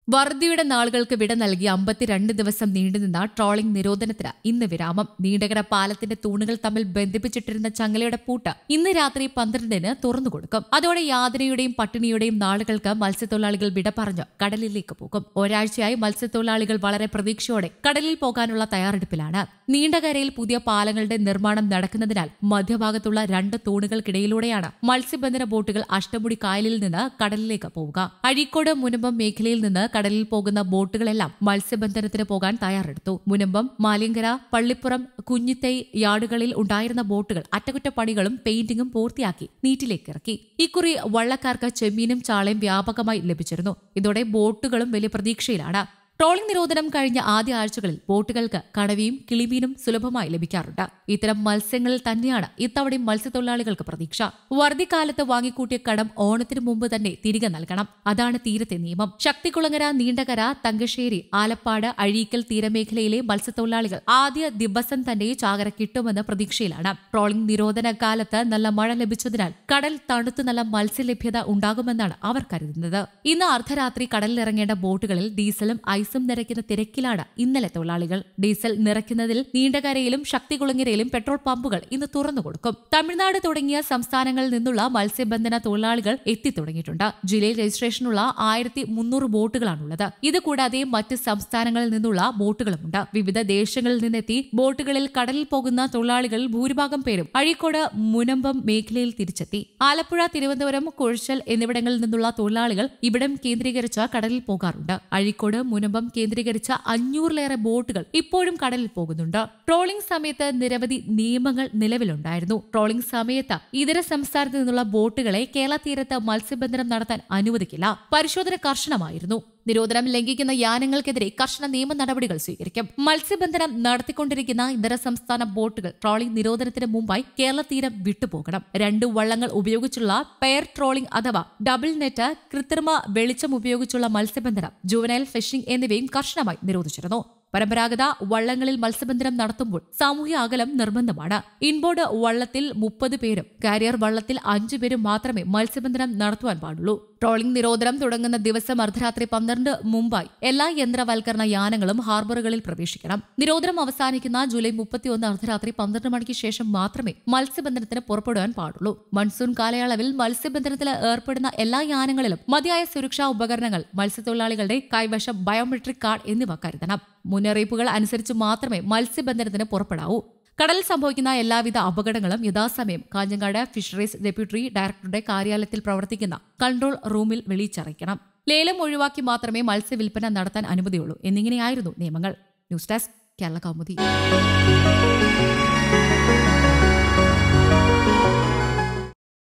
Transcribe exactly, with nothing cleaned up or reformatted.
വറുതിയുടെ നാളുകൾക്ക് വിട നൽകി അമ്പത്തിരണ്ട് ദിവസം നീണ്ടുനിന്ന ട്രോളിംഗ് നിരോധനത്തിന് ഇന്ന് വിരാമം. നീണ്ടകര പാലത്തിന്റെ തൂണുകൾ തമ്മിൽ ബന്ധിപ്പിച്ചിട്ടിരുന്ന ചങ്ങലയുടെ പൂട്ട് ഇന്ന് രാത്രി പന്ത്രണ്ടിന് തുറന്നുകൊടുക്കും. അതോടെ യാതനയുടെയും പട്ടിണിയുടെയും നാളുകൾക്ക് മത്സ്യത്തൊഴിലാളികൾ വിട പറഞ്ഞ് കടലിലേക്ക് പോകും. ഒരാഴ്ചയായി മത്സ്യത്തൊഴിലാളികൾ വളരെ പ്രതീക്ഷയോടെ കടലിൽ പോകാനുള്ള തയ്യാറെടുപ്പിലാണ്. നീണ്ടകരയിൽ പുതിയ പാലങ്ങളുടെ നിർമ്മാണം നടക്കുന്നതിനാൽ മധ്യഭാഗത്തുള്ള രണ്ട് തൂണുകൾക്കിടയിലൂടെയാണ് മത്സ്യബന്ധന ബോട്ടുകൾ അഷ്ടമുടി കായലിൽ നിന്ന് കടലിലേക്ക് പോവുക. അഴീക്കോട് മുനമ്പം മേഖലയിൽ നിന്ന് കടലിൽ പോകുന്ന ബോട്ടുകളെല്ലാം മത്സ്യബന്ധനത്തിന് പോകാൻ തയ്യാറെടുത്തു. മുനമ്പം, മാലിയങ്കര, പള്ളിപ്പുറം, കുഞ്ഞിത്തൈ യാർഡുകളിൽ ഉണ്ടായിരുന്ന ബോട്ടുകൾ അറ്റകുറ്റപ്പണികളും പെയിന്റിംഗും പൂർത്തിയാക്കി നീറ്റിലേക്ക് ഇറക്കി. ഇക്കുറി വള്ളക്കാർക്ക് ചെമ്മീനും ചാളയും വ്യാപകമായി ലഭിച്ചിരുന്നു. ഇതോടെ ബോട്ടുകളും വലിയ പ്രതീക്ഷയിലാണ്. ട്രോളിംഗ് നിരോധനം കഴിഞ്ഞ ആദ്യ ആഴ്ചകളിൽ ബോട്ടുകൾക്ക് കണവയും കിളിമീനും സുലഭമായി ലഭിക്കാറുണ്ട്. ഇത്തരം മത്സ്യങ്ങളിൽ തന്നെയാണ് ഇത്തവണയും മത്സ്യത്തൊഴിലാളികൾക്ക് പ്രതീക്ഷ. വറുതിക്കാലത്ത് വാങ്ങിക്കൂട്ടിയ കടം ഓണത്തിനു മുമ്പ് തന്നെ തിരികെ നൽകണം. അതാണ് തീരത്തെ നിയമം. ശക്തികുളങ്ങര, നീണ്ടകര, തങ്കശ്ശേരി, ആലപ്പാട്, അഴീക്കൽ തീരമേഖലയിലെ മത്സ്യത്തൊഴിലാളികൾ ആദ്യ ദിവസം തന്നെ ചാകര കിട്ടുമെന്ന പ്രതീക്ഷയിലാണ്. ട്രോളിംഗ് നിരോധന കാലത്ത് നല്ല മഴ ലഭിച്ചതിനാൽ കടൽ തണുത്ത് നല്ല മത്സ്യലഭ്യത ഉണ്ടാകുമെന്നാണ് അവർ കരുതുന്നത്. ഇന്ന് അർദ്ധരാത്രി കടലിലിറങ്ങേണ്ട ബോട്ടുകളിൽ ഡീസലും ഐസും നിറയ്ക്കുന്ന തിരക്കിലാണ് ഇന്നലെ തൊഴിലാളികൾ. ഡീസൽ നിറയ്ക്കുന്നതിൽ നീണ്ടകരയിലും ശക്തികുളങ്ങരയിലും പെട്രോൾ പമ്പുകൾ ഇന്ന് തുറന്നുകൊടുക്കും. തമിഴ്നാട് തുടങ്ങിയ സംസ്ഥാനങ്ങളിൽ നിന്നുള്ള മത്സ്യബന്ധന തൊഴിലാളികൾ എത്തിത്തുടങ്ങിയിട്ടുണ്ട്. ജില്ലയിൽ രജിസ്ട്രേഷനുള്ള ആയിരത്തി മുന്നൂറ് ബോട്ടുകളാണുള്ളത്. ഇതുകൂടാതെ മറ്റ് സംസ്ഥാനങ്ങളിൽ നിന്നുള്ള ബോട്ടുകളുമുണ്ട്. വിവിധ ദേശങ്ങളിൽ നിന്നെത്തി ബോട്ടുകളിൽ കടലിൽ പോകുന്ന തൊഴിലാളികളിൽ ഭൂരിഭാഗം പേരും അഴീക്കോട്, മുനമ്പം മേഖലയിൽ തിരിച്ചെത്തി. ആലപ്പുഴ, തിരുവനന്തപുരം, കുഴച്ചൽ എന്നിവിടങ്ങളിൽ നിന്നുള്ള തൊഴിലാളികൾ ഇവിടം കേന്ദ്രീകരിച്ച് കടലിൽ പോകാറുണ്ട്. അഴീക്കോട്, മുനമ്പം കേന്ദ്രീകരിച്ച അഞ്ഞൂറിലേറെ ബോട്ടുകൾ ഇപ്പോഴും കടലിൽ പോകുന്നുണ്ട്. ട്രോളിംഗ് സമയത്ത് നിരവധി നിയമങ്ങൾ നിലവിലുണ്ടായിരുന്നു. ട്രോളിംഗ് സമയത്ത് ഇതര സംസ്ഥാനത്ത് നിന്നുള്ള ബോട്ടുകളെ കേരള തീരത്ത് മത്സ്യബന്ധനം നടത്താൻ അനുവദിക്കില്ല. പരിശോധന കർശനമായിരുന്നു. നിരോധനം ലംഘിക്കുന്ന യാനങ്ങൾക്കെതിരെ കർശന നിയമ നടപടികൾ സ്വീകരിക്കും. മത്സ്യബന്ധനം നടത്തിക്കൊണ്ടിരിക്കുന്ന ഇതര സംസ്ഥാന ബോട്ടുകൾ ട്രോളിംഗ് നിരോധനത്തിന് മുമ്പായി കേരള തീരം വിട്ടുപോകണം. രണ്ട് വള്ളങ്ങൾ ഉപയോഗിച്ചുള്ള പെയർ ട്രോളിംഗ് അഥവാ ഡബിൾ നെറ്റ്, കൃത്രിമ വെളിച്ചം ഉപയോഗിച്ചുള്ള മത്സ്യബന്ധനം, ജുവനൈൽ ഫിഷിംഗ് എന്നിവയും കർശനമായി നിരോധിച്ചിരുന്നു. പരമ്പരാഗത വള്ളങ്ങളിൽ മത്സ്യബന്ധനം നടത്തുമ്പോൾ സാമൂഹ്യ അകലം നിർബന്ധമാണ്. ഇൻബോർഡ് വള്ളത്തിൽ മുപ്പത് പേരും കാരിയർ വള്ളത്തിൽ അഞ്ചു പേരും മാത്രമേ മത്സ്യബന്ധനം നടത്തുവാൻ പാടുള്ളൂ. ട്രോളിംഗ് നിരോധനം തുടങ്ങുന്ന ദിവസം അർദ്ധരാത്രി പന്ത്രണ്ട് മുമ്പായി എല്ലാ യന്ത്രവൽക്കരണ യാനങ്ങളും ഹാർബറുകളിൽ പ്രവേശിക്കണം. നിരോധനം അവസാനിക്കുന്ന ജൂലൈ മുപ്പത്തിയൊന്ന് അർദ്ധരാത്രി പന്ത്രണ്ട് മണിക്ക് ശേഷം മാത്രമേ മത്സ്യബന്ധനത്തിന് പുറപ്പെടുവാൻ പാടുള്ളൂ. മൺസൂൺ കാലയളവിൽ മത്സ്യബന്ധനത്തിൽ ഏർപ്പെടുന്ന എല്ലാ യാനങ്ങളിലും മതിയായ സുരക്ഷാ ഉപകരണങ്ങൾ, മത്സ്യത്തൊഴിലാളികളുടെ കൈവശം ബയോമെട്രിക് കാർഡ് എന്നിവ കരുതണം. മുന്നറിയിപ്പുകൾ അനുസരിച്ച് മാത്രമേ മത്സ്യബന്ധനത്തിന് പുറപ്പെടാവൂ. കടലിൽ സംഭവിക്കുന്ന എല്ലാവിധ അപകടങ്ങളും യഥാസമയം കാഞ്ഞങ്ങാട് ഫിഷറീസ് ഡെപ്യൂട്ടി ഡയറക്ടറുടെ കാര്യാലയത്തിൽ പ്രവർത്തിക്കുന്ന കൺട്രോൾ റൂമിൽ വിളിച്ചറിയിക്കണം. ലേലം ഒഴിവാക്കി മാത്രമേ മത്സ്യവില്പന നടത്താൻ അനുമതിയുള്ളൂ എന്നിങ്ങനെയായിരുന്നു നിയമങ്ങൾ. News desk, Kerala Kaumudi.